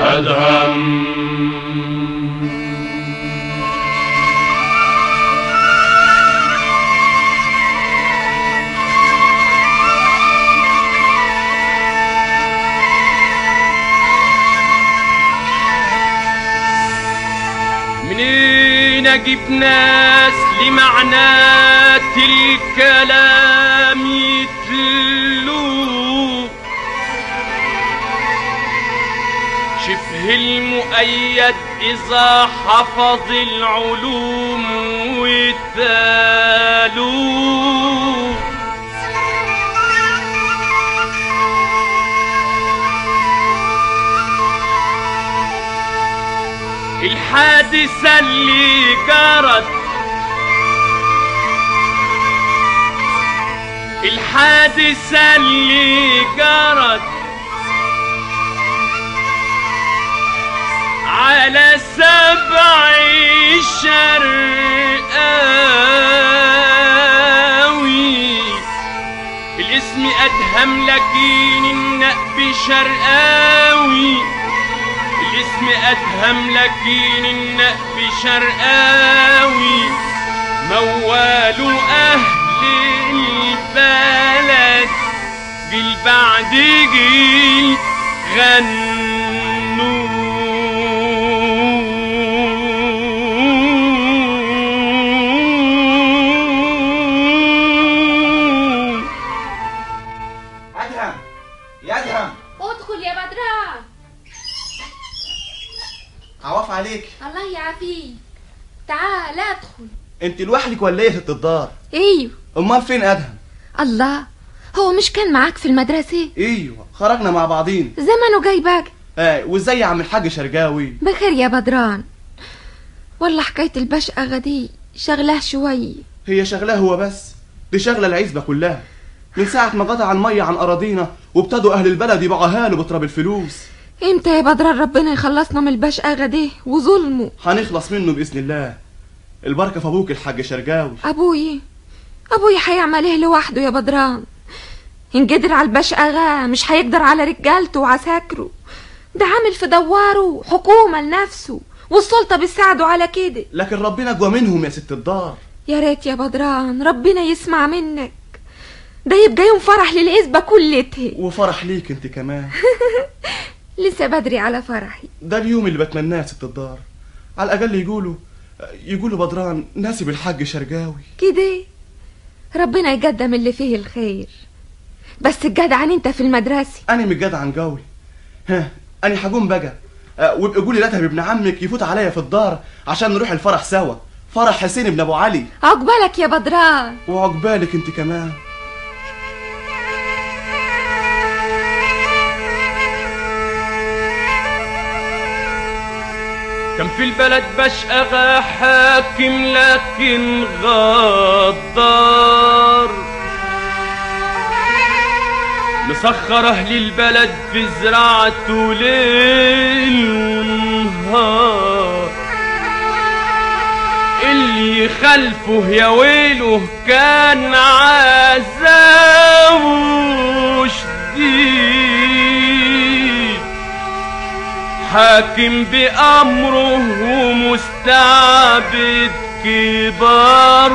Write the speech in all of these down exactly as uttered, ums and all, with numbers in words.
أدهم. منين اجيب ناس لمعنات الكلام يتلو شبه المؤيد اذا حفظ العلوم وتالو الحادثة اللي جرت الحادثة اللي جرت على سبع شرقاوي الاسم أدهم لكن النقب شرقاوي الاسم أدهم لكن النقب شرقاوي موال أهل البلد جيل بعد جيل غنوا أدهم يا أدهم ادخل يا بدران. عواف عليك. الله يعافيك. تعال ادخل. انت لوحدك ولا ايه يا ست الدار؟ ايوه. امال فين ادهم؟ الله، هو مش كان معاك في المدرسة؟ ايوه خرجنا مع بعضين. زمنه جاي باك. اه وازاي يا عم الحاج شرقاوي؟ بخير يا بدران. والله حكاية البشقة دي شغلاه شوي. هي شغلاه هو بس؟ دي شغلة العزبة كلها من ساعة ما قطع المية عن أراضينا وابتدوا أهل البلد يبيعوها له بتراب الفلوس. امتى يا بدران ربنا يخلصنا من البشقة دي وظلمه؟ هنخلص منه بإذن الله. البركة في أبوك الحاج شرقاوي. أبوي أبوي هيعمل ايه لوحده يا بدران؟ إن قدر على البشقة مش هيقدر على رجالته وعساكره. ده عامل في دواره حكومة لنفسه والسلطة بتساعده على كده. لكن ربنا جوا منهم يا ست الدار. يا ريت يا بدران ربنا يسمع منك. ده يبقى يوم فرح للعزبة كلتها. وفرح ليك انت كمان. لسه بدري على فرحي. ده اليوم اللي بتمناه يا ست الدار. على الأقل يقولوا يقولوا بدران ناسب الحاج شرقاوي كده. ربنا يقدم اللي فيه الخير. بس الجدعان انت في المدرسة. أنا مش جدعان قوي. ها أنا هقوم بقى. أه وابقى قولي لاتها ابن عمك يفوت عليا في الدار عشان نروح الفرح سوا. فرح حسين ابن أبو علي. عقبالك يا بدران. وعقبالك انت كمان. كان في البلد بشقى حاكم لكن غدار مسخر اهل البلد في زراعته ليل ونهار اللي يخلفه يا ويله كان عذابه شديد حاكم بأمره ومستعبد كبار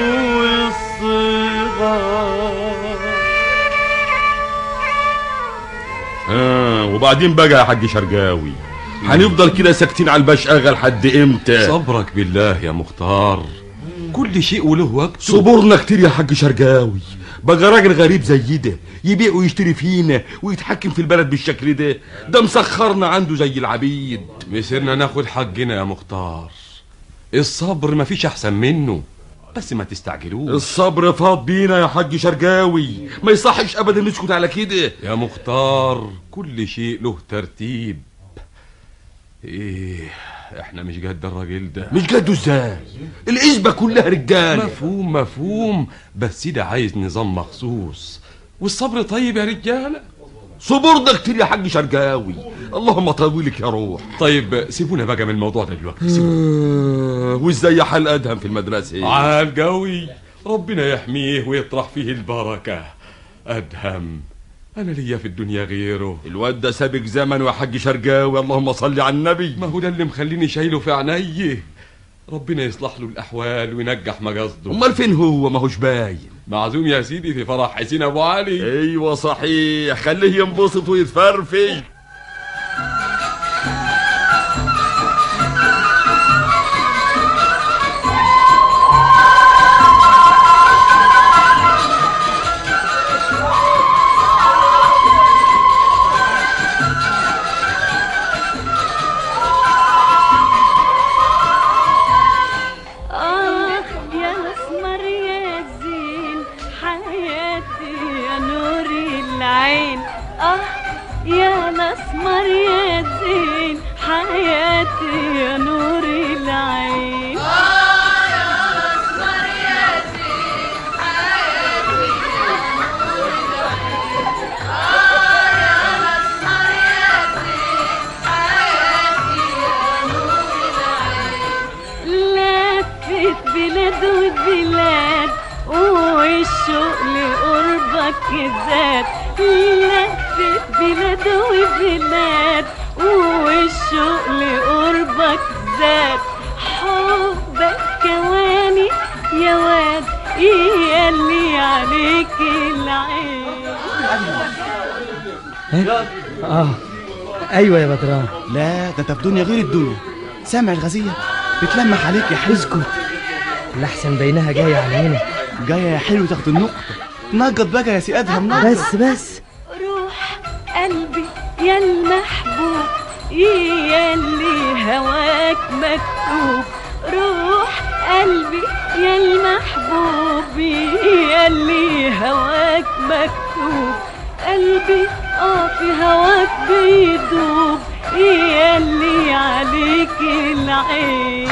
والصغار. ها وبعدين بقى يا حاج شرقاوي هنفضل كده ساكتين على البشقة لحد امتى؟ صبرك بالله يا مختار، كل شيء وله وقته. صبرنا كتير يا حاج شرقاوي. بقى راجل غريب زي ده يبيع ويشتري فينا ويتحكم في البلد بالشكل ده. ده مسخرنا عنده زي العبيد. مسيرنا ناخد حقنا يا مختار. الصبر مفيش احسن منه، بس ما تستعجلوش. الصبر فاض بينا يا حاج شرقاوي. ما يصحش ابدا نسكت على كده يا مختار. كل شيء له ترتيب. ايه احنا مش قد الراجل ده. مش قده ازاي؟ العزبة كلها رجال. مفهوم مفهوم، بس ده عايز نظام مخصوص. والصبر طيب يا رجاله. صبرنا كتير يا حاج شرقاوي. اللهم طولك يا روح. طيب سيبونا بقى من الموضوع ده دلوقتي. سيبونا. وازاي حال ادهم في المدرسه؟ عال قوي، ربنا يحميه ويطرح فيه البركه. ادهم انا ليا في الدنيا غيره. الواد ده سابق زمن يا حاج شرقاوي، اللهم صل على النبي. ما هو ده اللي مخليني شايله في عينيه. ربنا يصلح له الاحوال وينجح مقاصده. امال فين هو؟ ما هوش باين. معزوم يا سيدي في فرح حسين ابو علي. ايوه صحيح، خليه ينبسط ويتفرفش. يا الأسمر يا زين حياتي يا نور العين. آه يا الأسمر يا زين حياتي يا نور العين. آه يا الأسمر يا زين حياتي يا نور العين. لفت بلاد وبلاد والشوق لقربك زاد. لفت بلاد وبلاد والشوق لقربك زاد. حبك كواني يا واد ياللي عليك العين. اه ايوه يا بدران. لا ده انت في دنيا غير الدنيا. سامع الغزية بتلمح عليك يا حلو. اسكت لحسن بينها جايه علينا. جايه يا حلو تاخد النقطة. نقط بقى يا سي ادهم نقط. بس بس روح قلبي يا المحبوب ياللي هواك مكتوب. روح قلبي يا المحبوب ياللي هواك مكتوب. قلبي اه في هواك بيدوب ياللي عليك العين.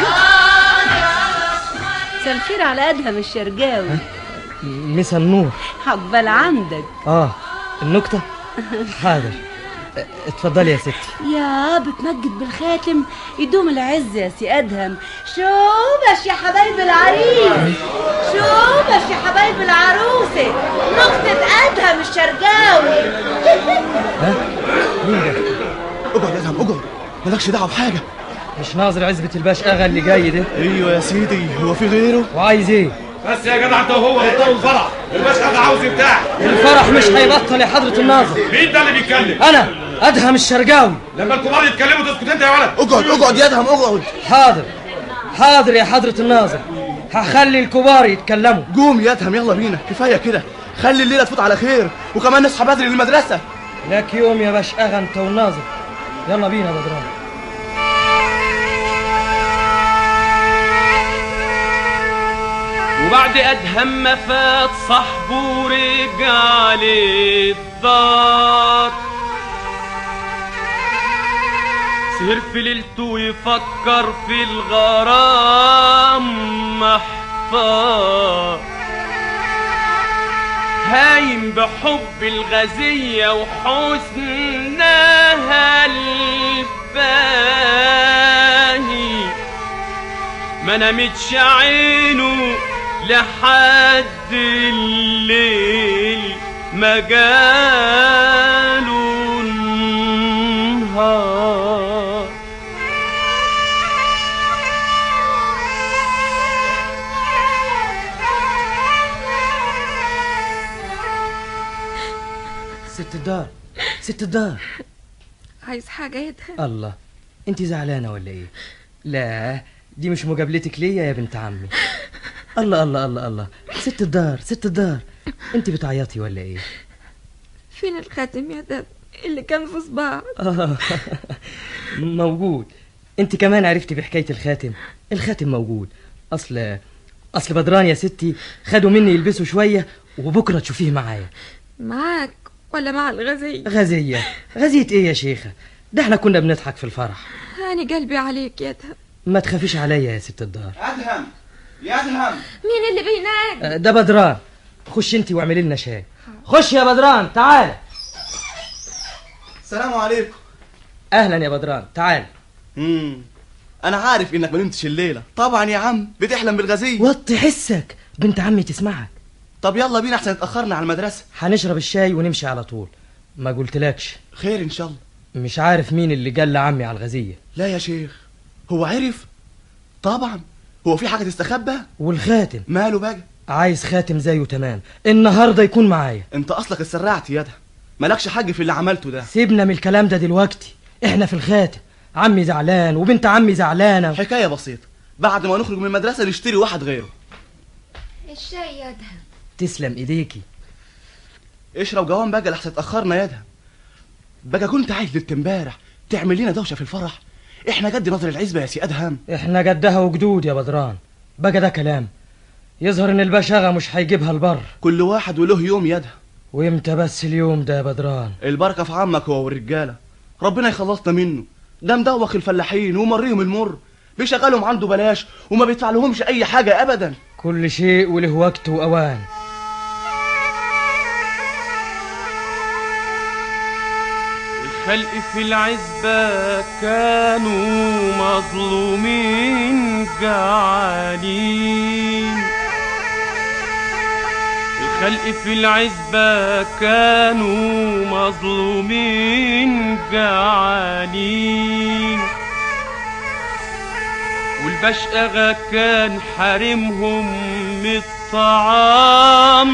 مساء الخير على أدهم الشرقاوي. مسا النور. عقبال عندك. اه النكتة حاضر. اتفضلي يا ستي. يا بتمجد بالخاتم يدوم العز يا سي أدهم. شوبش يا حبايب العريس، شوبش يا حبايب العروسة، نكتة أدهم الشرقاوي. ها مين ده؟ اقعد يا ادهم اقعد، مالكش دعوة بحاجة. مش ناظر عزبة الباش اغا اللي جاي ده؟ ايوه يا سيدي، هو في غيره؟ وعايز ايه؟ بس يا جدع انت وهو بطلوا الفرح، الباش اغا عاوز بتاع. الفرح مش هيبطل يا حضرة الناظر. مين ده اللي بيتكلم؟ انا ادهم الشرقاوي. لما الكبار يتكلموا تسكت انت يا ولد. اقعد اقعد يا ادهم اقعد. حاضر حاضر يا حضرة الناظر، هخلي الكبار يتكلموا. قوم يا ادهم يلا بينا، كفايه كده، خلي الليله تفوت على خير وكمان نصحى بدري للمدرسه. لك يوم يا باش اغا انت والناظر. يلا بينا بدران. وبعد أدهم ما فات صاحبه ورجع للدار. سهر في ليلته ويفكر في الغرام محتار. هايم بحب الغزية وحسنها الباهي. ما نامتش عينه لحد الليل ما جاله النهار. ست الدار ست الدار. عايز حاجة يا ادهم؟ الله انت زعلانة ولا ايه؟ لا دي مش مقابلتك ليا يا بنت عمي. الله الله الله الله. ست الدار ست الدار، انت بتعيطي ولا ايه؟ فين الخاتم يا دب اللي كان في صباعك؟ آه موجود. انت كمان عرفتي بحكاية الخاتم؟ الخاتم موجود. اصل اصل بدران يا ستي خدوا مني يلبسوا شوية وبكرة تشوفيه معايا. معاك ولا مع الغزية؟ غزية غزية ايه يا شيخة؟ ده احنا كنا بنضحك في الفرح. أنا قلبي عليك يا ادهم. ما تخافيش عليا يا ست الدار. ادهم يا ادهم. مين اللي بينادي؟ ده بدران. خش انت واعملي لنا شاي. خش يا بدران تعال. السلام عليكم. اهلا يا بدران تعال. امم انا عارف انك ما نمتش الليله. طبعا يا عم بتحلم بالغزيه. وطي حسك بنت عمي تسمعك. طب يلا بينا احسن اتاخرنا على المدرسه. هنشرب الشاي ونمشي على طول. ما قلتلكش. خير ان شاء الله. مش عارف مين اللي قال لعمي على الغزية. لا يا شيخ، هو عرف طبعا. هو في حاجة تستخبى؟ والخاتم ماله بقى؟ عايز خاتم زيه تمام النهارده يكون معايا. انت اصلك اتسرعت يا ده، مالكش حق في اللي عملته ده. سيبنا من الكلام ده دلوقتي، احنا في الخاتم. عمي زعلان وبنت عمي زعلانه. حكايه بسيطه، بعد ما نخرج من المدرسه نشتري واحد غيره. الشاي يا ده. تسلم ايديكي. اشرب جوان بقى لحسن اتاخرنا يا ده. بقى كنت عايز ليله امبارح تعمل لنا دوشه في الفرح. احنا جد نظر العزبه يا سي ادهم. احنا جدها وجدود يا بدران. بقى ده كلام. يظهر ان البشاغه مش هيجيبها البر. كل واحد وله يوم يا ده. وامتى بس اليوم ده يا بدران؟ البركه في عمك هو والرجاله، ربنا يخلصنا منه. ده مدوخ الفلاحين ومريهم المر، بيشغلهم عنده بلاش وما بيدفع لهمش اي حاجه ابدا. كل شيء وله وقت واوان. الخلق في العزبة كانوا مظلومين جعانين. الخلق في العزبة كانوا مظلومين جعانين. والبشقة كان حارمهم من الطعام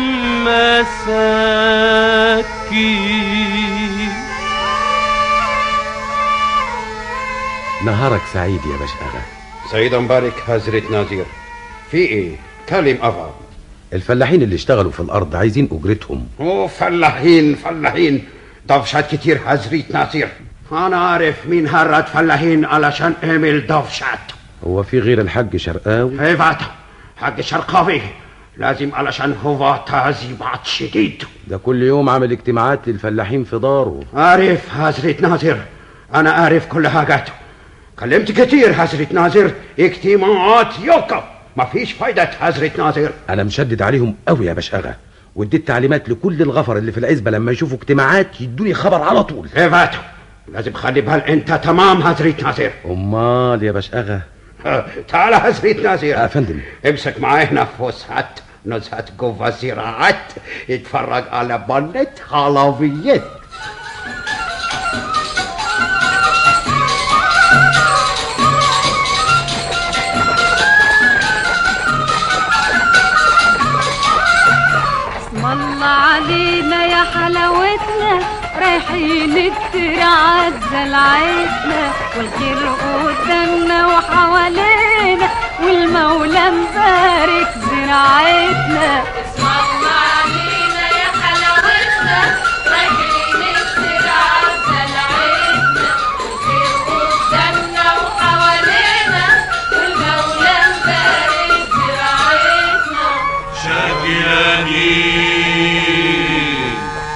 مساكين. نهارك سعيد يا بشقة. سعيد مبارك حضرة ناظر. في ايه؟ كلم افهم. الفلاحين اللي اشتغلوا في الارض عايزين اجرتهم. اوه فلاحين فلاحين دفشات كتير حضرة ناظر. انا عارف مين هرد فلاحين علشان اعمل دفشات. هو في غير الحاج شرقاوي؟ ايوه حاج شرقاوي لازم علشان هو تعذيبات شديد. ده كل يوم عامل اجتماعات للفلاحين في داره. عارف حضرة ناظر، انا عارف كل حاجاته. كلمت كتير حضرة ناظر، اجتماعات يوكا مفيش فايدة حضرة ناظر. انا مشدد عليهم قوي يا بشقة، واديت تعليمات لكل الغفر اللي في العزبة لما يشوفوا اجتماعات يدوني خبر على طول. ايوه لازم خلي بال انت تمام حضرة ناظر. امال يا بشقة. تعال حضرة ناظر. يا فندم امسك معايا هنا فسحة نزهة جوه زراعات، اتفرج على بنة حلويات. اسم الله علينا يا حلاوتنا، رايحين الزراعات زلعتنا، والخير قدامنا وحوالينا، والمولى مبارك زراعتنا. اسم الله علينا يا حلاوتنا، رايحين الزراعات زلعتنا، والخير قدامنا وحوالينا، والمولى مبارك زراعتنا. شقيانين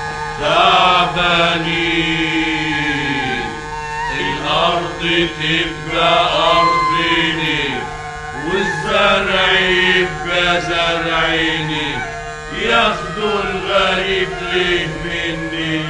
تعبانين، الأرض تبقى أرضيني والزرع يبقى زرعيني، ياخدوا الغريب ليه مني.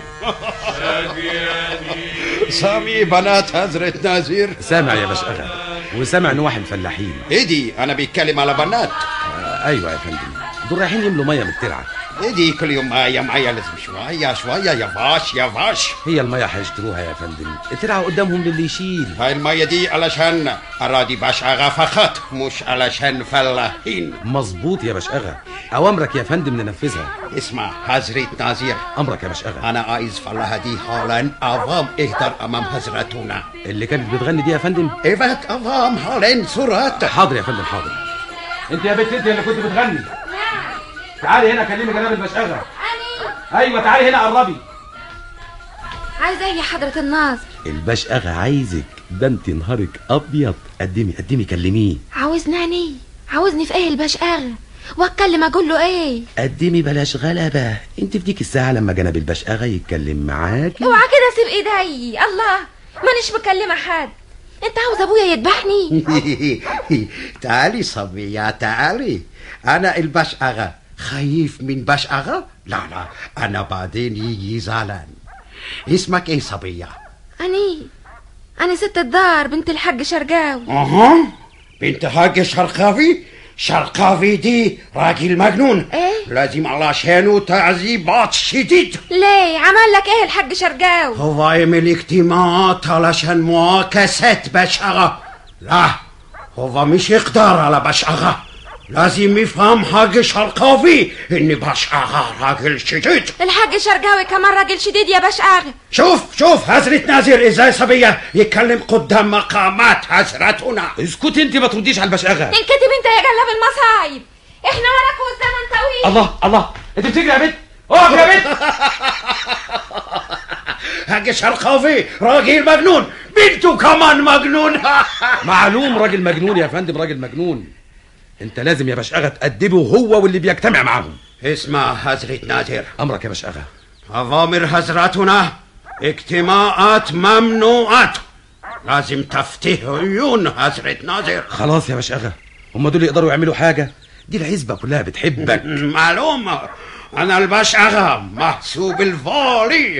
شقيانين. سامي بنات حضرة ناظر؟ سامع يا بشقة، وسامع نواح الفلاحين. ايدي انا بيتكلم على بنات. آه ايوه يا فندم، دول رايحين يملوا ميه من الترعه. ايدي كل يوم ميه ميه، لازم شويه شويه يفاش يفاش. هي الميه هيشتروها يا فندم، الترعه قدامهم للي يشيل. هاي الميه دي علشان اراضي بشقة فقط، مش علشان فلاحين. مظبوط يا بشقة، اوامرك يا فندم ننفذها. اسمع حضرة ناظر. امرك يا بشقة. انا عايز فلاحة دي حالا افام اهدر امام حضرتنا. اللي كانت بتغني دي يا فندم؟ ايوه افام حالا سرعة. حاضر يا فندم حاضر. انت يا بنت انت اللي كنت بتغني. تعالي هنا كلمي جناب البشقة. أني ايوه تعالي هنا قربي. عايزة ايه يا حضرة الناظر؟ البشقة عايزك، ده انت نهارك ابيض. قدمي قدمي كلميه. عاوزني أني؟ عاوزني في ايه البشقة؟ واتكلم اقول له ايه؟ قدمي بلاش غلبة، انت في ديك الساعة لما جناب البشقة يتكلم معاك. اوعى كده سيب ايدي، الله مانيش مكلمة حد. انت عاوز ابويا يذبحني؟ تعالي صبية تعالي، انا البشقة خايف من بشقة؟ لا لا انا بعدين يجي زعلان. اسمك ايه صبية؟ اني انا ست الدار بنت الحاج شرقاوي. اها بنت حاج شرقاوي؟ شرقاوي دي راجل مجنون. ايه؟ لازم علشانه تعذيبات شديد. ليه؟ عمل لك ايه الحاج شرقاوي؟ هو يعمل اجتماعات علشان معاكسة بشعة. لا، هو مش يقدر على بشعة. لازم يفهم حاج شرقاوي ان بشعة راجل شديد. الحاج شرقاوي كمان راجل شديد يا بشعة. شوف شوف حضرة ناظر ازاي صبية يتكلم قدام مقامات حضرتنا. اسكت انت، ما ترديش على البشاغة. انكتب انت يا جلاب المصايب، احنا وراك والزمن طويل. الله الله، انت بتجري يا بنت؟ اقف يا بنت. حاج شرقاوي راجل مجنون، بنته كمان مجنون. معلوم راجل مجنون يا فندم، راجل مجنون. انت لازم يا بشاغة تأدبه هو واللي بيجتمع معاهم. اسمع حضرة ناظر. امرك يا بشاغة. أوامر حضرتنا اجتماعات ممنوعات. لازم تفتح عيون حضرة ناظر. خلاص يا بشاغة، هم دول يقدروا يعملوا حاجة؟ دي العزبة كلها بتحبك. معلومة، أنا البشاغة محسوب الفولي.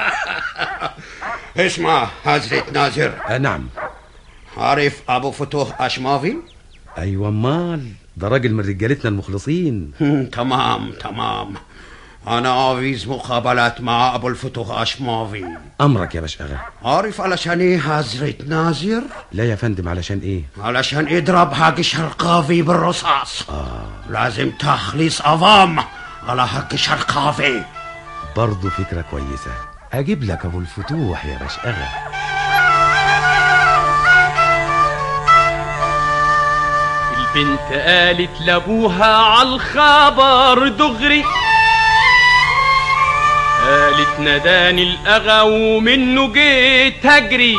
اسمع حضرة ناظر. آه نعم. عارف أبو فتوح أشماوي؟ أيوة أمال، ده راجل من رجالتنا المخلصين. تمام تمام، أنا عاوز مقابلات مع أبو الفتوح أشماوي. أمرك يا بشاغة. عارف علشان إيه حضرة ناظر؟ لا يا فندم، علشان إيه؟ علشان يضرب حاج شرقاوي بالرصاص. آه. لازم تخليص عظام على حاج شرقاوي. برضه فكرة كويسة، أجيب لك أبو الفتوح يا بشاغة. البنت قالت لابوها عالخبر دغري، قالت نداني الأغا ومنه جيت هجري.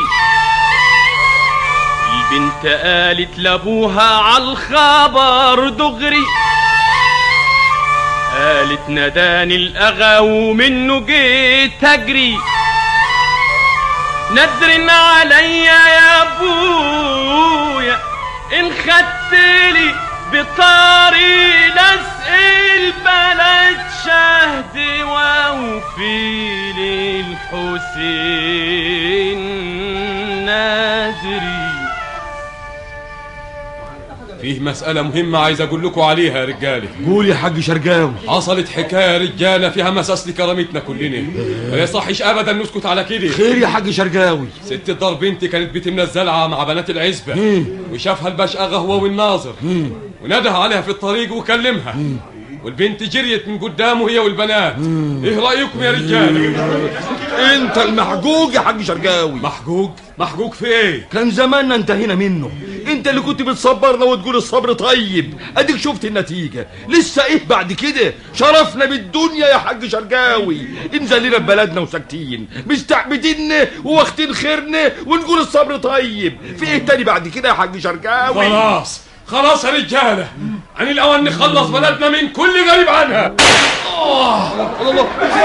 البنت قالت لابوها عالخبر دغري، قالت نداني الأغا ومنه جيت هجري. ندرن عليا يا ابويا ان خدتلي بطاري لزق البلد شهد ووفي للحسين نادري. فيه مسألة مهمة عايز أقول لكم عليها يا رجالة. قول يا حاج شرقاوي. حصلت حكاية رجالة فيها مساس لكرامتنا كلنا، ما يصحش أبدا نسكت على كده. خير يا حاج شرقاوي؟ ست الدار بنتي كانت بتمنى الزلعة مع بنات العزبة، وشافها البشاغة هو والناظر، ونده عليها في الطريق وكلمها، والبنت جريت من قدامه هي والبنات. ايه رأيكم يا رجالة؟ انت المحجوج يا حاج شرقاوي. محجوج؟ محجوج في ايه؟ كان زماننا انتهينا منه. انت اللي كنت بتصبرنا وتقول الصبر طيب، اديك شفت النتيجة. لسه ايه بعد كده؟ شرفنا بالدنيا يا حاج شرقاوي، انزلنا ببلدنا وساكتين مستعبدين وواخدين خيرنا ونقول الصبر طيب. في ايه تاني بعد كده يا حاج شرقاوي؟ خلاص خلاص يا رجالة، عن الأول نخلص بلدنا من كل غريب عنها. آه الله.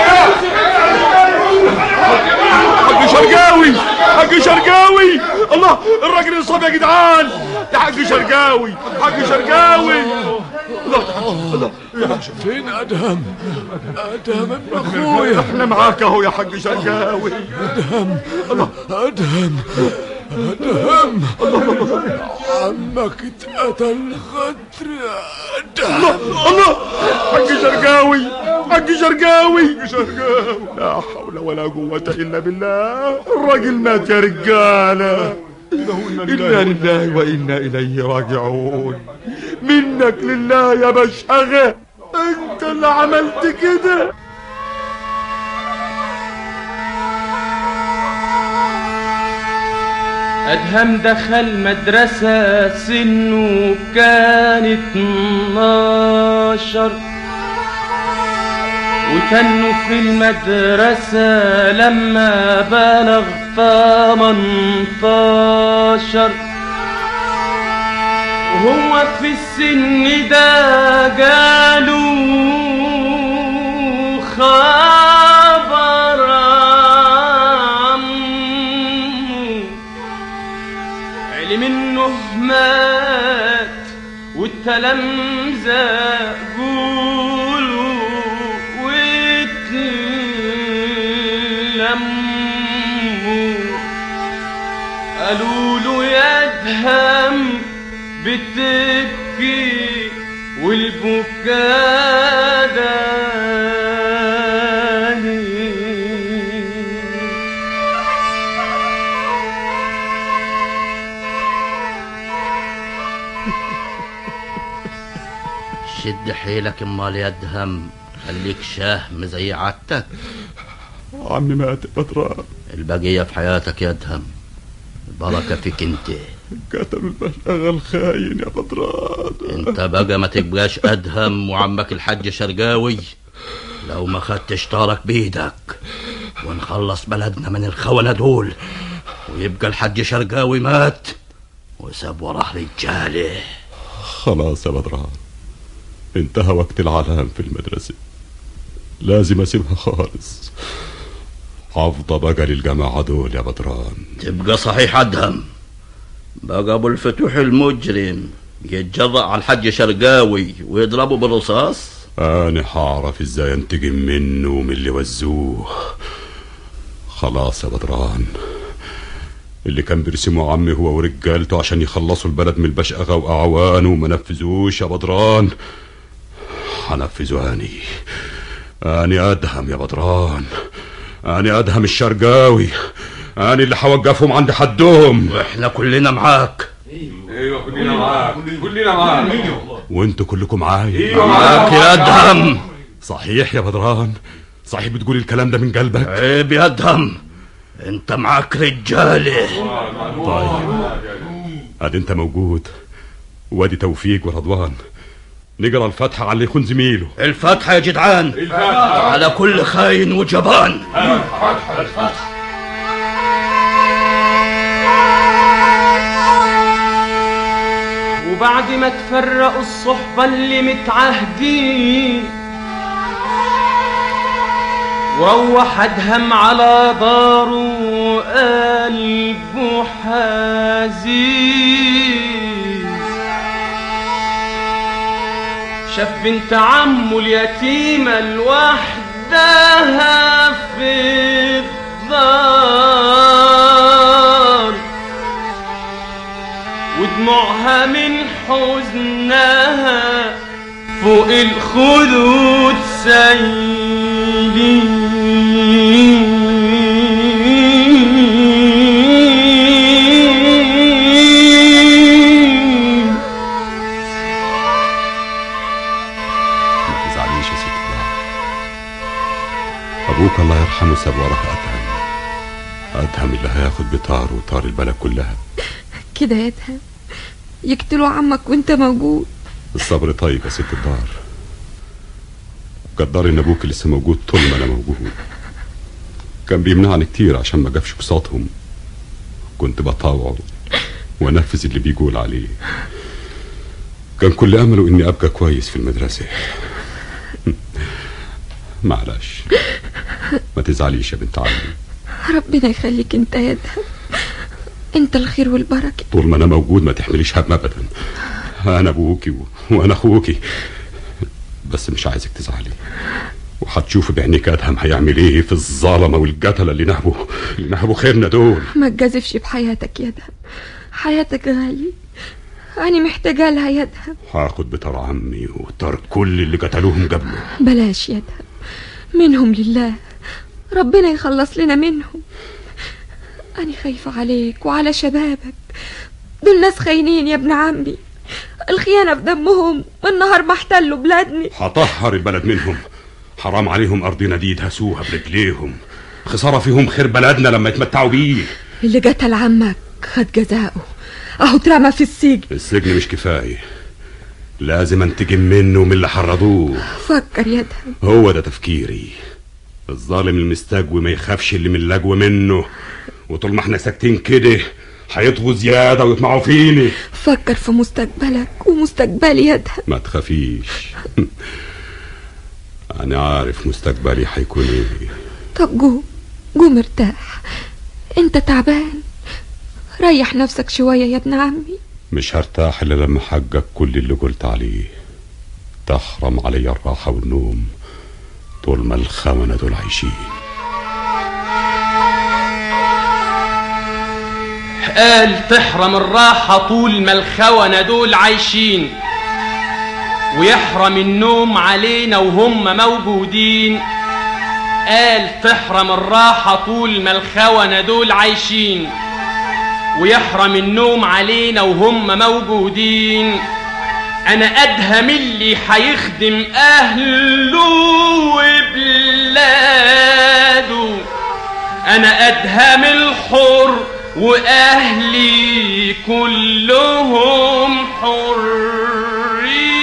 حاج شرقاوي، حاج شرقاوي، الله الراجل انصاب يا جدعان. يا حاج شرقاوي، حاج شرقاوي. الله الله، فين أدهم؟ أدهم ابن أخويا. احنا معاك اهو يا حاج شرقاوي. أدهم، الله أدهم أدهم، عمك اتقتل غدر. الله الله، حاج شرقاوي، حاج شرقاوي، شرقاوي. لا حول ولا قوة إلا بالله، الراجل مات يا رجالة. إنا لله وإنا إليه راجعون. منك لله يا بشاغة، أنت اللي عملت كده. أدهم دخل مدرسة سنه كان اتناشر، وتنه في المدرسة لما بلغ تمنتاشر. وهو في السن ده جاله خبر عمه، علم انه مات والتلامذة قولوا واتلموا، قالوا له يا أدهم بتبكي والبكاء داني. شد حيلك امال يا ادهم، خليك شهم زي عادتك. عمي مات يا بدران. البقية في حياتك يا ادهم، البركة فيك انت. قتلوا البشاغة الخاين يا بدران. انت بقى ما تبقاش ادهم وعمك الحاج شرقاوي لو ما خدتش طارك بيدك ونخلص بلدنا من الخونة دول، ويبقى الحاج شرقاوي مات وساب وراه رجاله. خلاص يا بدران، انتهى وقت العلام في المدرسة، لازم اسيبها خالص. حافظة بقى للجماعة دول يا بدران. تبقى صحيح ادهم، بقى ابو الفتوح المجرم يتجرأ على الحاج شرقاوي ويضربه بالرصاص. انا حعرف ازاي انتقم منه ومن اللي وزوه. خلاص يا بدران، اللي كان بيرسمه عمي هو ورجالته عشان يخلصوا البلد من البشأغة واعوانه وما نفذوش يا بدران. هنفذه اني اني ادهم يا بدران، اني ادهم الشرقاوي، اني اللي هوقفهم عند حدهم. واحنا كلنا معاك. ايوه كلنا معاك، كلنا معاك. وانتوا كلكم معايا. ايوه معاك يا ادهم. صحيح يا بدران؟ صحيح بتقول الكلام ده من قلبك؟ عيب يا ادهم، انت معاك رجاله. طيب ادي انت موجود، وادي توفيق ورضوان. نقرا الفاتحة على اللي يخون زميله. الفاتحة يا جدعان، الفاتحة على كل خاين وجبان. الفاتحة الفاتحة. وبعد ما تفرقوا الصحبة اللي متعهدين، وروح ادهم على داره قلبه حزين. شاف بنت عمه اليتيمة لوحدها في الدار، ودموعها من حزنها فوق الخدود سايلين. ما تزعليش يا ست الدار، ابوك الله يرحمه ساب وراه ادهم. ادهم اللي هياخد بطار وطار البلد كلها. كده يا ادهم يقتلوا عمك وانت موجود. الصبر طيب يا ست الدار، قدر ان ابوك لسه موجود طول ما انا موجود. كان بيمنعني كتير عشان ما جابش بساطهم، كنت بطاوعه وانفذ اللي بيقول عليه. كان كل امله اني ابقى كويس في المدرسة. معلش ما تزعليش يا بنت عمي. ربنا يخليك انت يا ادهم، انت الخير والبركة. طول ما انا موجود ما تحمليش هم ابدا. انا ابوكي و... وانا اخوكي، بس مش عايزك تزعلي. وهتشوفي بعينيك ادهم هيعمل ايه في الظلمه والقتله اللي نهبوا اللي نهبوا خيرنا دول. ما تجازفش بحياتك يا ادهم، حياتك غالي، انا محتاجه لها يا ادهم. هاخد بطار عمي وطار كل اللي قتلوهم قبله. بلاش يا ادهم، منهم لله، ربنا يخلص لنا منهم. أنا خايفة عليك وعلى شبابك، دول ناس خاينين يا ابن عمي، الخيانة في دمهم، والنهار ما احتلوا بلادني. هطهر البلد منهم، حرام عليهم أرضنا دي يدهسوها برجليهم، خسارة فيهم خير بلدنا لما يتمتعوا بيه. اللي قتل عمك خد جزاؤه، أهو اترمى في السجن. السجن مش كفاية، لازم انتقم منه ومن اللي حرضوه. فكر يا ادهم. هو ده تفكيري. الظالم المستجوي ما يخافش اللي من اللجوة منه، وطول ما احنا ساكتين كده هيطغوا زيادة ويطمعوا فيني. فكر في مستقبلك ومستقبلي يا ادهم. ما تخافيش. انا عارف مستقبلي هيكون ايه. طب قوم قوم ارتاح، انت تعبان، ريح نفسك شوية يا ابن عمي. مش هرتاح الا لما احقق كل اللي قلت عليه. تحرم علي الراحة والنوم طول ما الخونة دول عايشين. قال تحرم الراحة طول ما الخونة دول عايشين، ويحرم النوم علينا وهم موجودين. قال تحرم الراحة طول ما الخونة دول عايشين، ويحرم النوم علينا وهم موجودين. انا ادهم اللي هيخدم اهله وبلاده، انا ادهم الحر واهلي كلهم حرين.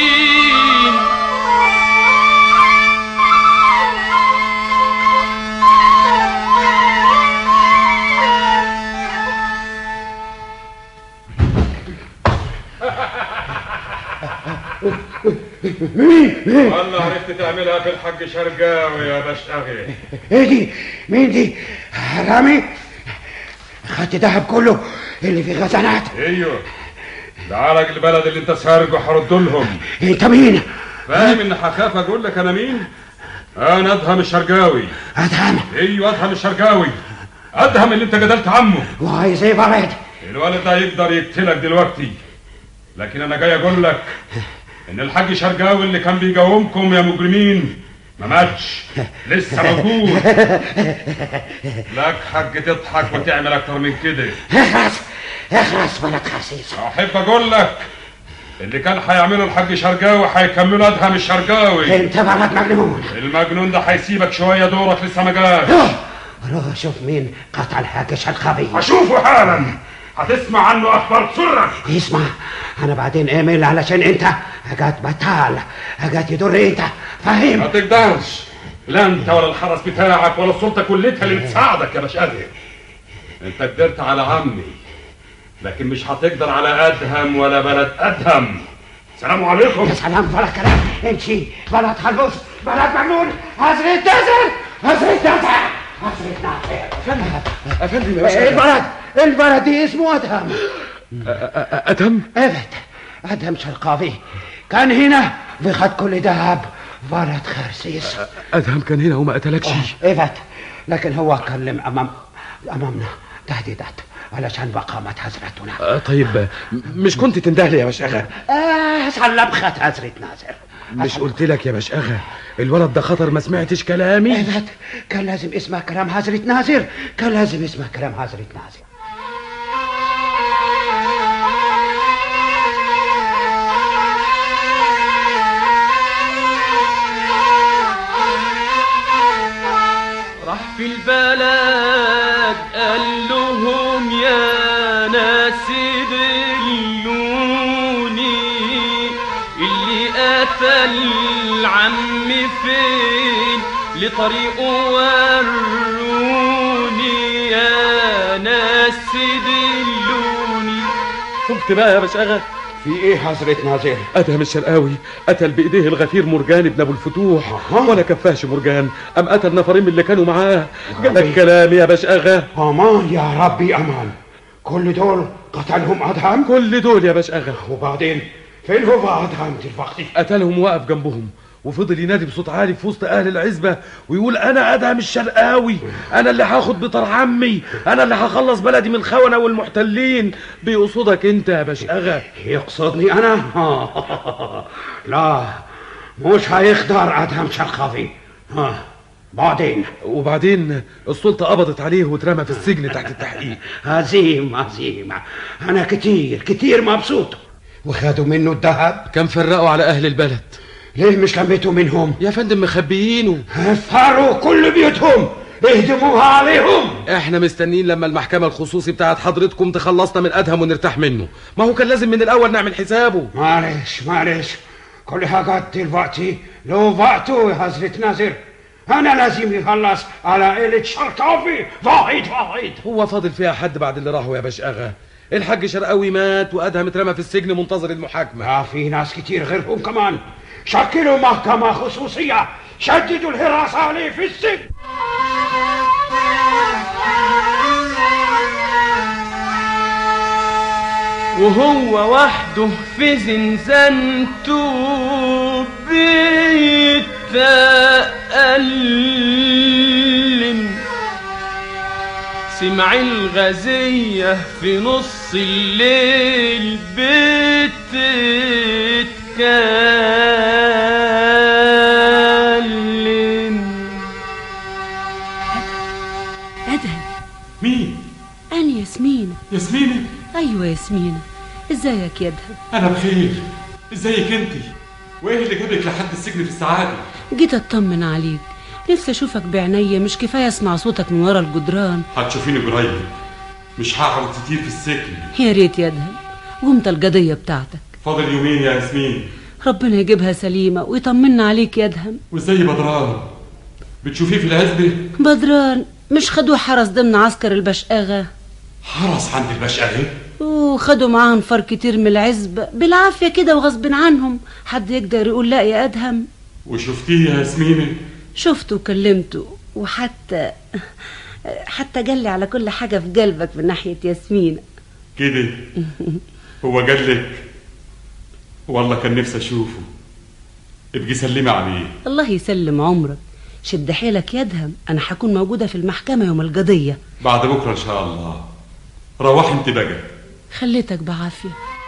مين؟ والله عرفت تعملها في الحاج شرقاوي يا بشاغي. ايه دي؟ مين دي؟ حرامي؟ خدت دهب كله اللي في خزانات؟ ايوه، ده عرق البلد اللي انت سارقه هرد لهم. انت مين؟ فاهم ان هخاف اقول لك انا مين؟ انا ادهم الشرقاوي. ادهم؟ ايوه ادهم الشرقاوي، ادهم اللي انت قتلت عمه. وعايز ايه ولد؟ الولد ده يقدر يقتلك دلوقتي، لكن انا جاي اقول لك ان الحاج شرقاوي اللي كان بيقاومكم يا مجرمين ما ماتش، لسه موجود. لك حق تضحك وتعمل اكتر من كده. اخلص اخلص ولد خسيس. احب اقول لك اللي كان هيعمله الحاج شرقاوي هيكمله ادهم الشرقاوي. انت ولد مجنون. المجنون ده هيسيبك شويه، دورك لسه ما جاش. روح شوف مين قتل الحاج شرقاوي. هشوفه حالا، هتسمع عنه اخبار سرك. اسمع، انا بعدين اعمل علشان انت حاجات بطال، حاجات يضر انت، فاهم؟ ما تقدرش، لا انت ولا الحرس بتاعك ولا السلطه كلتها اللي بتساعدك يا بشقادر. انت قدرت على عمي، لكن مش هتقدر على ادهم ولا بلد ادهم. سلام عليكم. يا سلام ولا كلام، امشي بلد خلبوس، بلد مجنون، حضرة ناصر، حضرة ناصر، حضرة ناصر. افندم يا باشا. البلد البلد دي اسمه ادهم. ادهم؟ ابد، ادهم شرقاوي كان هنا بخد كل دهب ولد خرسيس. ادهم كان هنا وما قتلكش؟ ابد، لكن هو كلم امام امامنا تهديدات علشان بقامة حضرتنا. أه طيب مش كنت تندهلي يا باشا؟ اه سلم خد حضرة ناصر. مش قلت لك يا باشا الولد ده خطر؟ ما سمعتش كلامي؟ ابد، كان لازم اسمع كلام حضرة ناصر، كان لازم اسمع كلام حضرة ناصر. راح في البلد قال لهم يا ناس دلوني، اللي قتل عمي فين لطريقه وروني، يا ناس دلوني. شفت بقى يا باشا؟ في ايه حضرة ناصر؟ ادهم الشرقاوي قتل بايديه الغفير مرجان ابن ابو الفتوح، ولا كفاش مرجان ام قتل نفرين من اللي كانوا معاه. جالك كلامي يا باشا؟ امان يا ربي امان. كل دول قتلهم ادهم؟ كل دول يا باشا. وبعدين فين هو ادهم دلوقتي؟ قتلهم واقف جنبهم وفضل ينادي بصوت عالي في وسط اهل العزبه ويقول انا ادهم الشرقاوي، انا اللي هاخد بطار عمي، انا اللي هخلص بلدي من الخونه والمحتلين. بيقصدك انت يا باشا. يقصدني انا؟ لا، مش هيقدر ادهم شرقاوي. ها بعدين؟ وبعدين السلطه قبضت عليه واترمى في السجن تحت التحقيق. عظيم عظيم، انا كتير كتير مبسوط. وخدوا منه الذهب؟ كان فرقوا على اهل البلد. ليه مش لميتوا منهم؟ يا فندم مخبيينه. هفروا كل بيوتهم، اهدموها عليهم. احنا مستنيين لما المحكمة الخصوصي بتاعت حضرتكم تخلصنا من ادهم ونرتاح منه. ما هو كان لازم من الاول نعمل حسابه. معلش معلش، كل حاجة دلوقتي له وقته يا حضرة ناصر. انا لازم يخلص على عيلة شرقاوي واحد واحد. هو فاضل فيها حد بعد اللي راحوا يا باشا اغا؟ الحاج شرقاوي مات وادهم اترمى في السجن منتظر المحاكمة. اه في ناس كتير غيرهم كمان. شكلوا محكمة خصوصية، شددوا الحراسة عليه في السجن. وهو وحده في زنزانته بيتألم، سمع الغزية في نص الليل بتتكلم، تتكلم. أدهم. مين؟ أنا ياسمينة. ياسمينة؟ أيوة ياسمينة. إزيك يا أدهم؟ أنا بخير. إزيك أنتي؟ وإيه اللي جابك لحد السجن في السعادة؟ جيت أطمن عليك، نفسي أشوفك بعينيا، مش كفاية أسمع صوتك من ورا الجدران. هتشوفيني قريب، مش هقعد كتير في السجن. يا ريت يا أدهم. وأنت القضية بتاعتك فاضل يومين يا ياسمين. ربنا يجيبها سليمة ويطمنا عليك يا أدهم. وإزاي بدران؟ بتشوفيه في العزبة؟ بدران مش خدوه حرس ضمن عسكر البشقاغة؟ حرس عند البشقاغة؟ وخدوا معاهم فار كتير من العزبة بالعافية كده وغصب عنهم. حد يقدر يقول لا يا أدهم؟ وشفتيه يا ياسمينة؟ شفته وكلمته، وحتى حتى قال لي على كل حاجة في قلبك من ناحية ياسمينة. كده؟ هو قال لك؟ والله كان نفسي أشوفه. ابقي سلمي عليه. الله يسلم عمرك. شد حيلك يا أدهم، أنا هكون موجودة في المحكمة يوم القضية بعد بكرة إن شاء الله. روحي انت بقى. خليتك بعافية.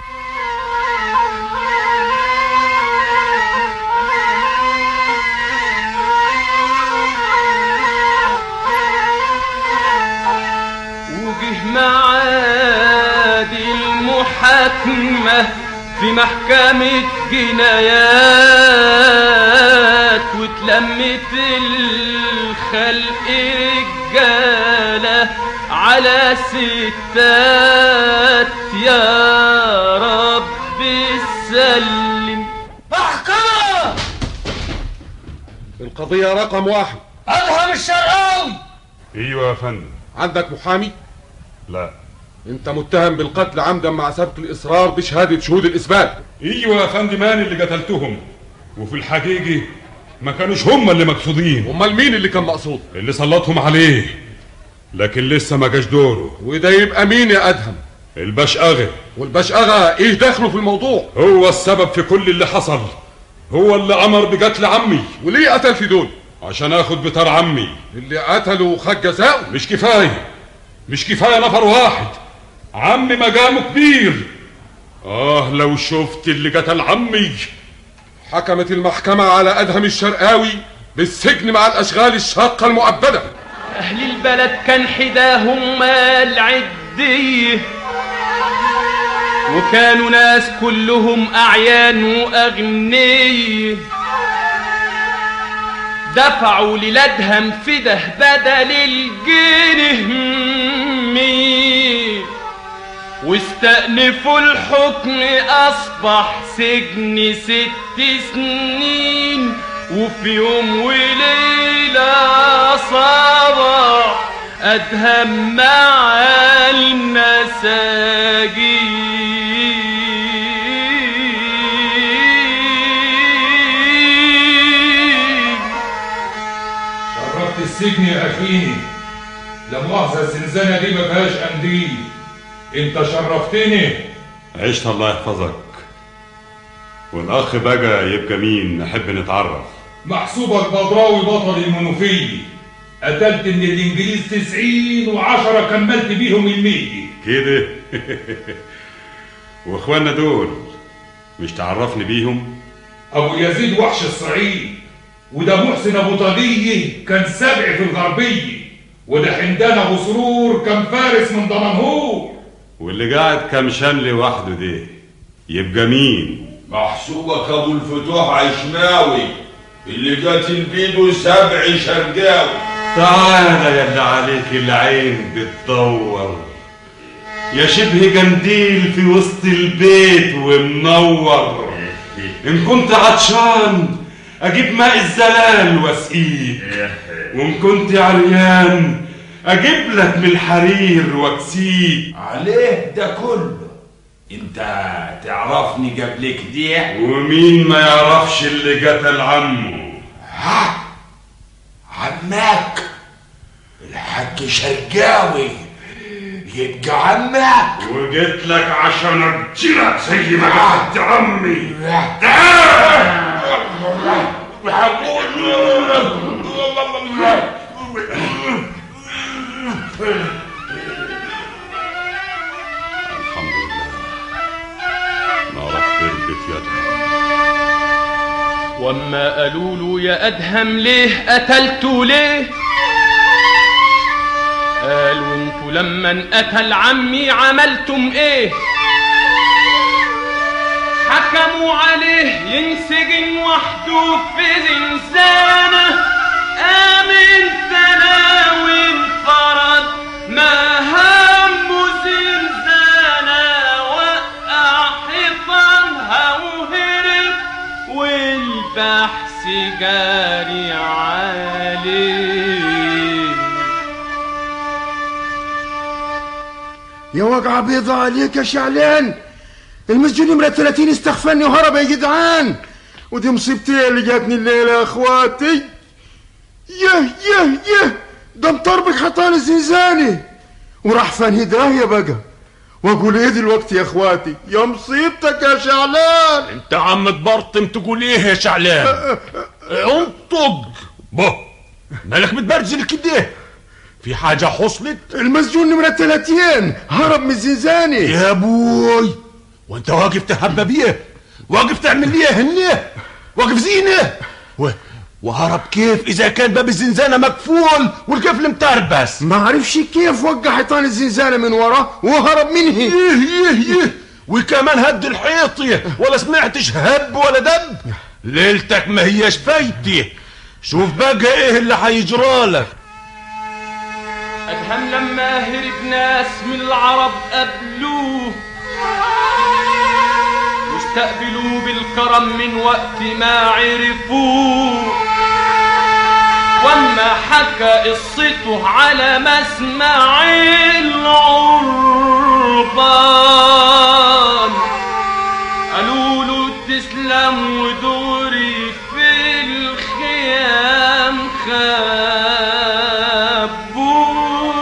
وجه معاد المحاكمة في محكمة جنايات، واتلمت الخلق رجالة على ستات. يا رب سلم. محكمة! القضية رقم واحد أدهم الشرقاوي. ايوه يا فندم. عندك محامي؟ لا. انت متهم بالقتل عمدا مع سبق الاصرار بشهادة شهود الاثبات. ايوه يا فندم، انا اللي قتلتهم، وفي الحقيقة ما كانوش هم اللي مقصودين. امال مين اللي كان مقصود؟ اللي سلطهم عليه، لكن لسه ما جاش دوره. وده يبقى مين يا ادهم؟ البشقاغة. والبشقاغة ايه دخله في الموضوع؟ هو السبب في كل اللي حصل، هو اللي امر بقتل عمي. وليه قتل في دول؟ عشان اخد بتار عمي. اللي قتله خد جزاؤه. مش كفاية، مش كفاية نفر واحد، عمي مقامه كبير. اه لو شفت اللي قتل عمي. حكمت المحكمة على أدهم الشرقاوي بالسجن مع الأشغال الشاقة المؤبدة. أهل البلد كان حداهم العدية، وكانوا ناس كلهم أعيان وأغنية، دفعوا للأدهم فده بدل الجنيه مية، واستأنفوا الحكم أصبح سجن ست سنين. وفي يوم وليلة صباح أدهم مع المساجين. شرفت السجن يا أخيني، لا مؤاخذة الزنزانة دي ما فيهاش قنديل، انت شرفتني. عشت الله يحفظك. والاخ بقى يبقى مين؟ نحب نتعرف. محسوبك بدراوي بطل المنوفية، قتلت من الانجليز تسعين وعشرة كملت بيهم المية كده. واخوانا دول مش تعرفني بيهم؟ ابو يزيد وحش الصعيد، وده محسن ابو طاقية كان سبع في الغربية، وده حمدان ابو سرور كان فارس من دمنهور. واللي قاعد كام شمل وحده ده يبقى مين؟ محسوبك ابو الفتوح عشماوي اللي قاتل بيده سبع شرقاوي. تعالى يا اللي عليك العين بتدور، يا شبه قنديل في وسط البيت ومنور. ان كنت عطشان اجيب ماء الزلال واسقيك، وان كنت عريان اجيب لك من الحرير واكسيك. عليه ده كله انت تعرفني قبل كده؟ ومين ما يعرفش اللي قتل عمه؟ ها عمك الحاج شرقاوي يبقى عمك. وجيت لك عشان ارجلك زي ما قتلت عمي. تعال الحمد لله، نارك بربت يدها. واما قالوا له يا ادهم ليه قتلتوا ليه، قال وانتوا لما انقتل عمي عملتم ايه، حكموا عليه ينسجن وحده في زنزانة، آمن تناوي انفرد ما همه زنزانة، وقع حيطانها وهرب والبحث جاري عليه. يا وقعة بيضة عليك يا شعلان، المسجون نمرة ثلاثين استخفني وهرب يا جدعان، ودي مصيبتي اللي جاتني الليلة يا اخواتي. يه يه يه ده مطربك حطان الزنزاني وراح فين هدايا بقى، واقول ايه دلوقتي يا اخواتي؟ يا مصيبتك يا شعلان. انت عم تبرطم تقول ايه يا شعلان؟ انطق بو، مالك متبرجل كده؟ في حاجة حصلت؟ المسجون نمرة ثلاثين هرب من الزنزاني يا ابوي، وانت واقف تهبى بيه؟ واقف تعمل ليه هنيه؟ واقف زينه؟ و... وهرب كيف اذا كان باب الزنزانة مقفول والقفل متربس؟ ما عرفش كيف وقع حيطان الزنزانة من وراه وهرب منه. يه يه يه وكمان هد الحيطي ولا سمعتش هب ولا دب؟ ليلتك ما هيش فايتي. شوف بقى ايه اللي هيجرالك. أدهم لما هرب ناس من العرب قبلوه واستقبلوه بالكرم من وقت ما عرفوه، واما حكى قصته على مسمع العربان قالوا له تسلم ودوري في الخيام خابوه.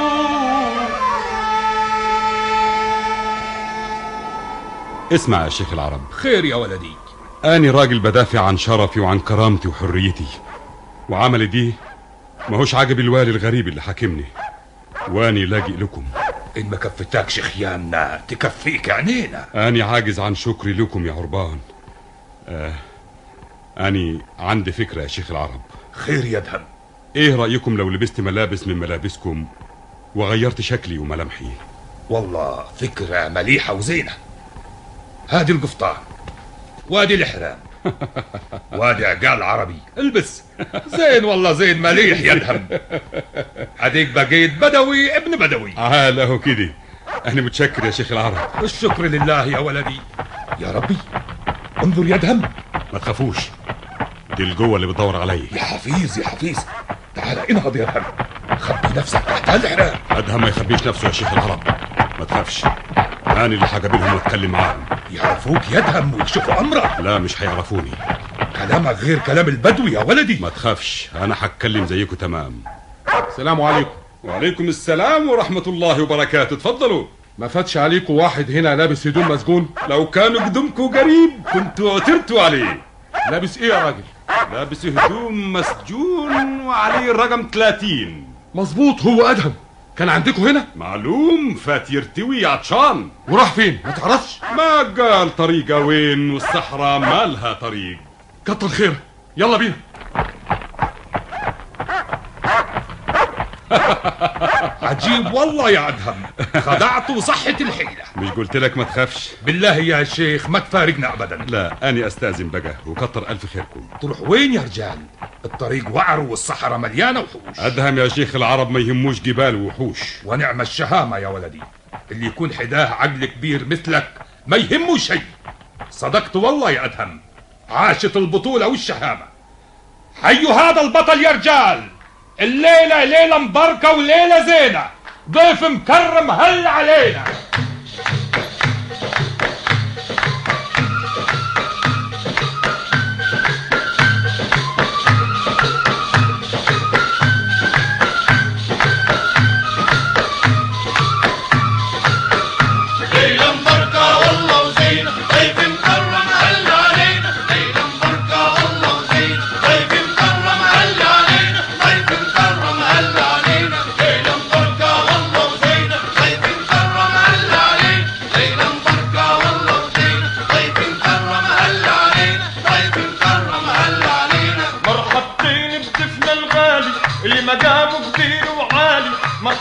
اسمع يا شيخ العرب. خير يا ولدي. أني راجل بدافع عن شرفي وعن كرامتي وحريتي، وعملي دي ماهوش عاجب الوالي الغريب اللي حاكمني، واني لاجئ لكم. إن ما كفتكش خياننا تكفيك عينينا. أني عاجز عن شكري لكم يا عربان. آه أني عندي فكرة يا شيخ العرب. خير يا أدهم. إيه رأيكم لو لبست ملابس من ملابسكم وغيرت شكلي وملامحي؟ والله فكرة مليحة وزينة. هادي القفطان وادي الإحرام وادي عقال عربي، البس زين والله زين مليح يا أدهم. هديك بقيت بدوي ابن بدوي. آه له كده. أنا متشكر يا شيخ العرب. الشكر لله يا ولدي. يا ربي انظر يا أدهم. ما تخافوش، دي الجوه اللي بتدور عليا. يا حفيظ يا حفيظ تعال انهض يا أدهم، خبي نفسك تحت الإحرام. أدهم ما يخبيش نفسه يا شيخ العرب، ما تخافش، أنا اللي هقابلهم واتكلم معاهم. يعرفوك يا أدهم ويكشفوا أمرك؟ لا مش هيعرفوني. كلامك غير كلام البدوي يا ولدي. ما تخافش، أنا هتكلم زيكم تمام. السلام عليكم. وعليكم السلام ورحمة الله وبركاته. اتفضلوا. ما فاتش عليكم واحد هنا لابس هدوم مسجون؟ لو كانوا قدامكم قريب كنتوا عثرتوا عليه. لابس ايه يا راجل؟ لابس هدوم مسجون وعليه الرقم ثلاثين. مظبوط، هو أدهم. كان عندكم هنا؟ معلوم، فات يرتوي عطشان. وراح فين؟ ما تعرفش؟ ما قال طريقه وين، والصحراء مالها طريق. كتر خير، يلا بينا. عجيب والله يا أدهم، خدعت وصحت الحيلة. مش قلت لك ما تخافش؟ بالله يا شيخ ما تفارقنا أبدا. لا أني أستأذن بقى، وكتر ألف خيركم. تروح وين يا رجال؟ الطريق وعر والصحراء مليانة وحوش. أدهم يا شيخ العرب ما يهموش جبال ووحوش. ونعم الشهامة يا ولدي، اللي يكون حداه عقل كبير مثلك ما يهمه شيء. صدقت والله يا أدهم، عاشت البطولة والشهامة. حيوا هذا البطل يا رجال، الليلة ليلة مباركة وليلة زينة، ضيف مكرم هل علينا.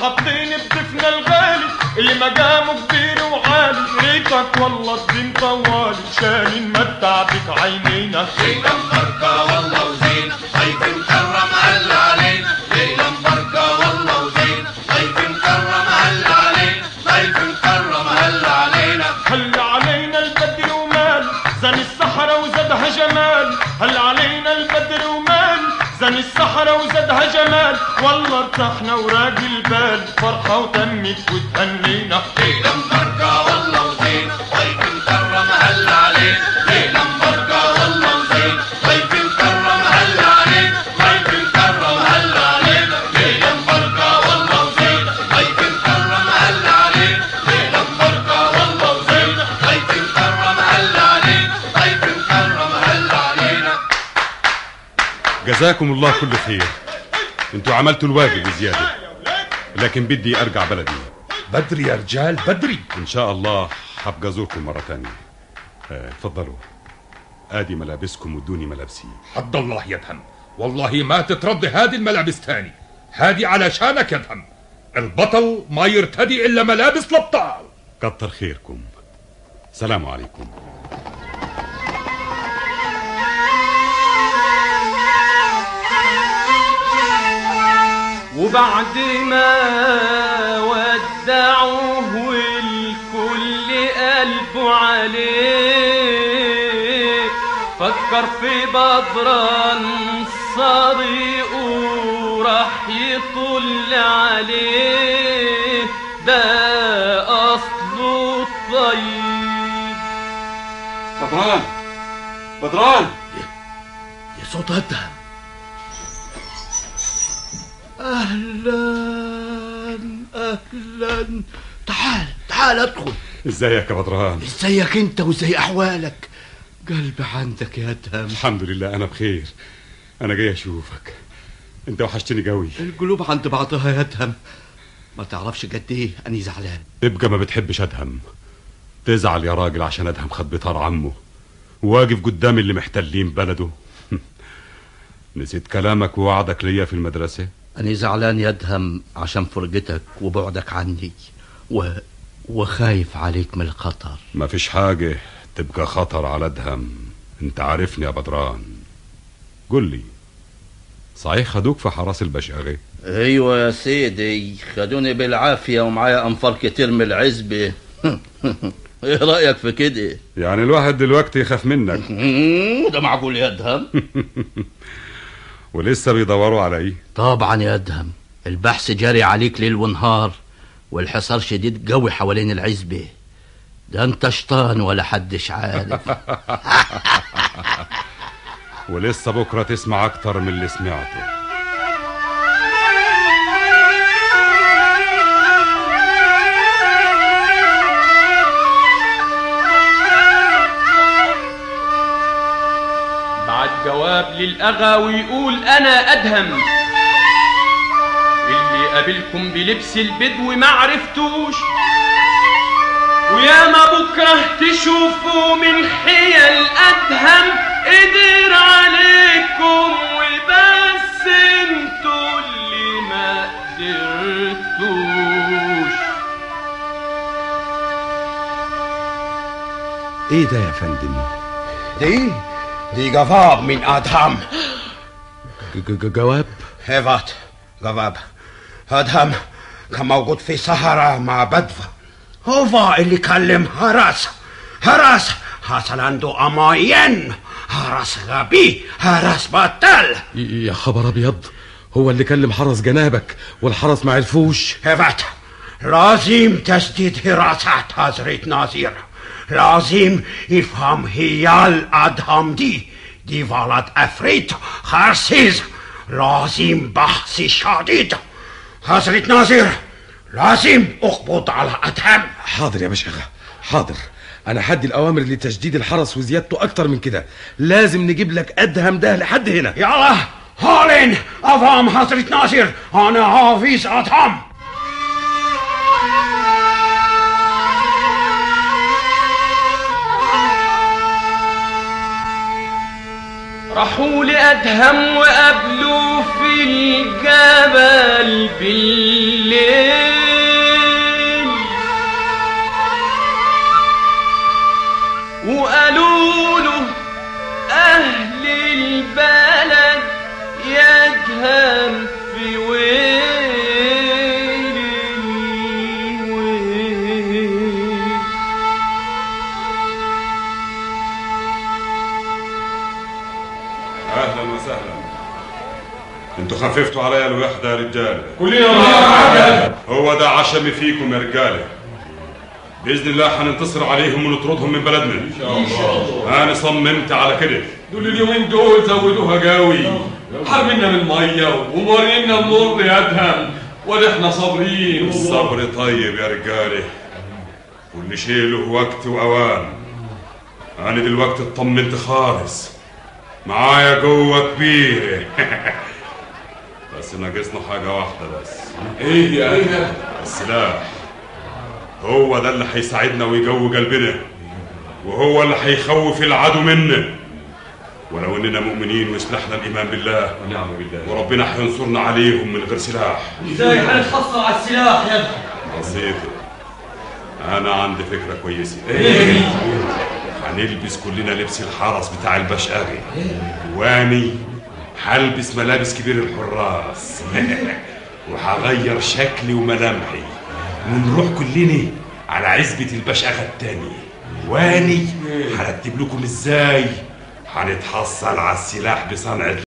حاطين بضيفنا الغالي اللي مقامه كبير وعالي، ريتك والله الدين طوالي عشان نمتع بك عينينا. ليلة مباركة والله وزينة، ضيف مكرم هل علينا. ليلة مباركة والله وزينة، ضيف مكرم هل علينا. ضيف مكرم هل علينا. هل علينا البدر ومال زن الصحراء وزادها جمال. هل علينا البدر ومال زن الصحراء وزادها جمال. والله ارتحنا وراق البال فرحة وتمت وتهنينا. ليلة مباركة والله وزينة، ضيف مكرم هل علينا. ليلة مباركة والله وزينة، ضيف مكرم هل علينا. ضيف مكرم هل علينا. ليلة مباركة والله وزينة، ضيف مكرم هل علينا. ليلة مباركة والله وزينة، ضيف مكرم هل علينا. ضيف مكرم هل علينا. جزاكم الله كل خير، انتوا عملتوا الواجب وزيادة، لكن بدي ارجع بلدي. بدري يا رجال بدري. ان شاء الله هبقى ازوركم مرة تانية. اه، اتفضلوا، ادي ملابسكم ودوني ملابسي. حد الله يدهم، والله ما تترد هذه الملابس تاني، هذه علشانك يدهم. البطل ما يرتدي الا ملابس الابطال. كتر خيركم، سلام عليكم. وبعد ما ودعوه والكل قلبه عليه، فكر في بدران صديقه وراح يطل عليه، ده أصله الطيب. بدران بدران يا صوت أدهم. أهلا أهلا، تعال تعال ادخل. ازيك يا بدران؟ ازيك انت وازاي احوالك؟ قلبي عندك يا أدهم. الحمد لله انا بخير، انا جاي اشوفك، انت وحشتني قوي. القلوب عند بعضها يا أدهم، ما تعرفش قد ايه اني زعلان. تبقى ما بتحبش ادهم، تزعل يا راجل عشان ادهم خد بطار عمه وواقف قدام اللي محتلين بلده. نسيت كلامك ووعدك ليا في المدرسة. أنا زعلان يا أدهم عشان فرقتك وبعدك عني و... وخايف عليك من الخطر. ما فيش حاجة تبقى خطر على أدهم، انت عارفني يا بدران. قل لي، صحيح خدوك في حراس البشاغة؟ ايوه يا سيدي، خدوني بالعافية ومعايا أنفار كتير من العزبة. ايه رأيك في كده؟ يعني الواحد دلوقتي يخاف منك. ده معقول يا أدهم؟ ولسه بيدوروا علي؟ طبعا يا أدهم، البحث جاري عليك ليل ونهار، والحصار شديد قوي حوالين العزبة. ده انت شطان ولا حدش عارف. ولسه بكرة تسمع اكتر من اللي سمعته. بعد جواب للأغا ويقول أنا أدهم اللي قابلكم بلبس البدو ما عرفتوش، ويا ما بكره تشوفوا من حيل أدهم قدر عليكم، وبس انتوا اللي ما قدرتوش. ايه ده يا فندم؟ دي دي جواب من أدهم. جواب؟ هيفات جواب. أدهم كان موجود في صحراء مع بدفة، هو اللي كلم هراس. هراس حصل عنده أماين، هراس غبي، هراس بطل. يا خبر ابيض، هو اللي كلم حرس جنابك والحرس ما عرفوش؟ هيفات لازم تسديد حراسات حضرة ناظر، لازم يفهم هيال أدهم دي دي ولد أفريت خرسيز، لازم بحث شديد. حضرة ناظر لازم اقبض على أدهم. حاضر يا باشا، حاضر. انا حدي الاوامر لتشديد الحرس وزيادته اكتر من كده. لازم نجيب لك ادهم ده لحد هنا. يلا هالين افهم حضرة ناظر، انا حافظ ادهم. راحوا لأدهم وقابلوا في الجبل بالليل وقالوا له أهل البلد يا أدهم في وين اهلا وسهلا. انتوا خففتوا عليا الوحده يا رجاله. كلنا هو ده عشمي فيكم يا رجاله. باذن الله هننتصر عليهم ونطردهم من بلدنا ان شاء الله. انا صممت على كده. دول اليومين دول زودوها قوي، حرمنا من الميه ومورينا النور يا ادهم، ونحن صابرين. الصبر طيب يا رجاله، كل شيء له وقت واوان. انا دلوقتي اطمنت خالص، معايا قوة كبيرة. بس ناقصنا حاجة واحدة بس. ايه يا ايه؟ السلاح. هو ده اللي هيساعدنا ويقوي قلبنا، وهو اللي هيخوف العدو منا. ولو اننا مؤمنين وسلاحنا الايمان بالله ونعم بالله، وربنا هينصرنا عليهم من غير سلاح. ازاي هنتحصل على السلاح يا ابني؟ بسيطة، انا عندي فكرة كويسة. ايه؟ هنلبس كلنا لبس الحرس بتاع البشقاغي، واني هلبس ملابس كبير الحراس. وهغير شكلي وملامحي ونروح كلنا على عزبة البشقاغة التاني، واني هرتب لكم ازاي هنتحصل على السلاح بصنعة